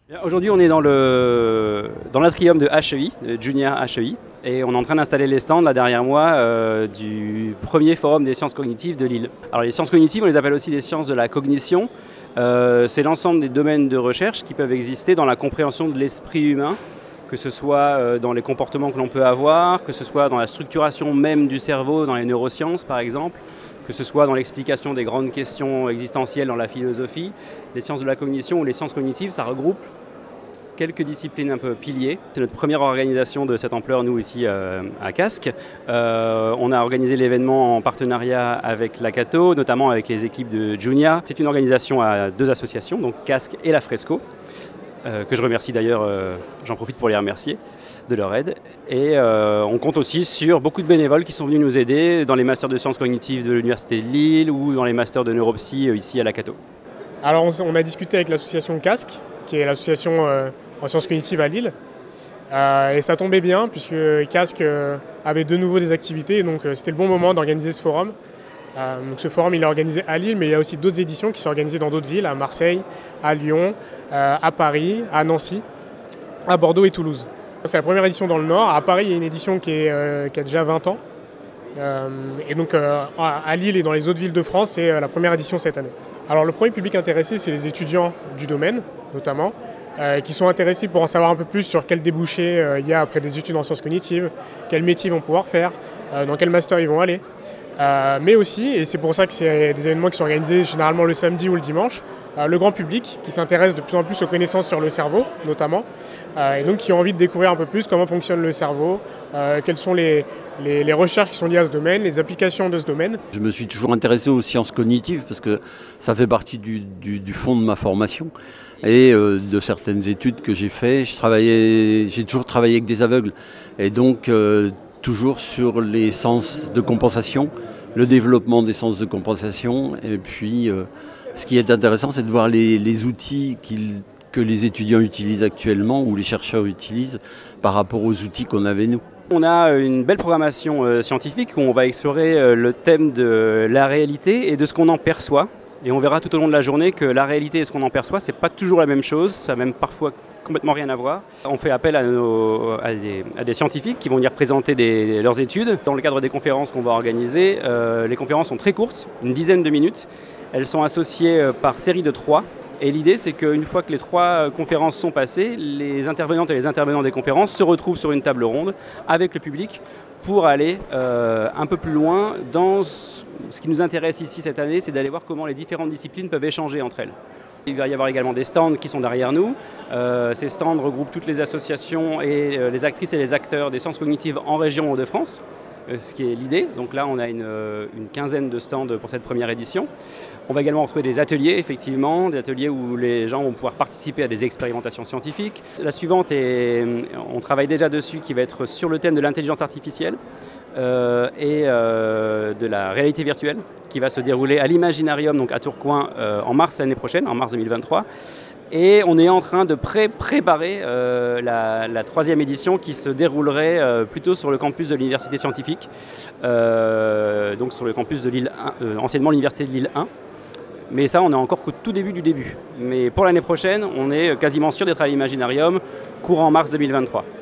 Aujourd'hui, on est dans l'atrium de HEI, de Junia HEI, et on est en train d'installer les stands là derrière moi du premier forum des sciences cognitives de Lille. Alors les sciences cognitives, on les appelle aussi les sciences de la cognition. C'est l'ensemble des domaines de recherche qui peuvent exister dans la compréhension de l'esprit humain, que ce soit dans les comportements que l'on peut avoir, que ce soit dans la structuration même du cerveau, dans les neurosciences par exemple, que ce soit dans l'explication des grandes questions existentielles dans la philosophie. Les sciences de la cognition ou les sciences cognitives, ça regroupe quelques disciplines un peu piliers. C'est notre première organisation de cette ampleur, nous, ici à Casques. On a organisé l'événement en partenariat avec la Cato, notamment avec les équipes de Junia. C'est une organisation à deux associations, donc Casques et la Fresco, que je remercie d'ailleurs, j'en profite pour les remercier de leur aide. Et on compte aussi sur beaucoup de bénévoles qui sont venus nous aider dans les masters de sciences cognitives de l'Université de Lille ou dans les masters de neuropsy ici à la Cato. Alors on a discuté avec l'association Casques, qui est l'association en sciences cognitives à Lille. Et ça tombait bien puisque Casques avait de nouveau des activités, donc c'était le bon moment d'organiser ce forum. Donc ce forum il est organisé à Lille, mais il y a aussi d'autres éditions qui sont organisées dans d'autres villes, à Marseille, à Lyon, à Paris, à Nancy, à Bordeaux et Toulouse. C'est la première édition dans le Nord. À Paris, il y a une édition qui a déjà 20 ans. Et donc à Lille et dans les autres villes de France, c'est la première édition cette année. Alors le premier public intéressé, c'est les étudiants du domaine, notamment, qui sont intéressés pour en savoir un peu plus sur quels débouchés il y a après des études en sciences cognitives, quels métiers ils vont pouvoir faire, dans quel master ils vont aller. Mais aussi, et c'est pour ça que c'est des événements qui sont organisés généralement le samedi ou le dimanche, le grand public qui s'intéresse de plus en plus aux connaissances sur le cerveau, notamment, et donc qui ont envie de découvrir un peu plus comment fonctionne le cerveau, quelles sont les recherches qui sont liées à ce domaine, les applications de ce domaine. Je me suis toujours intéressé aux sciences cognitives parce que ça fait partie du fond de ma formation et de certaines études que j'ai faites. J'ai toujours travaillé avec des aveugles et donc toujours sur les sens de compensation, le développement des sens de compensation. Et puis ce qui est intéressant, c'est de voir les outils que les étudiants utilisent actuellement ou les chercheurs utilisent par rapport aux outils qu'on avait nous. On a une belle programmation scientifique où on va explorer le thème de la réalité et de ce qu'on en perçoit. Et on verra tout au long de la journée que la réalité et ce qu'on en perçoit, c'est pas toujours la même chose, ça a même parfois complètement rien à voir. On fait appel à des scientifiques qui vont venir présenter leurs études. Dans le cadre des conférences qu'on va organiser, les conférences sont très courtes, une dizaine de minutes. Elles sont associées par série de 3. Et l'idée, c'est qu'une fois que les 3 conférences sont passées, les intervenantes et les intervenants des conférences se retrouvent sur une table ronde avec le public pour aller un peu plus loin dans ce qui nous intéresse ici cette année, c'est d'aller voir comment les différentes disciplines peuvent échanger entre elles. Il va y avoir également des stands qui sont derrière nous. Ces stands regroupent toutes les associations et les actrices et les acteurs des sciences cognitives en région Hauts-de-France, ce qui est l'idée. Donc là, on a une quinzaine de stands pour cette première édition. On va également retrouver des ateliers, effectivement, des ateliers où les gens vont pouvoir participer à des expérimentations scientifiques. La suivante, on travaille déjà dessus, qui va être sur le thème de l'intelligence artificielle et de la réalité virtuelle, qui va se dérouler à l'Imaginarium, donc à Tourcoing, en mars l'année prochaine, en mars 2023. Et on est en train de préparer la 3e édition qui se déroulerait plutôt sur le campus de l'Université scientifique, donc sur le campus de Lille 1, anciennement l'Université de Lille 1. Mais ça, on est encore qu'au tout début du début. Mais pour l'année prochaine, on est quasiment sûr d'être à l'Imaginarium, courant mars 2023.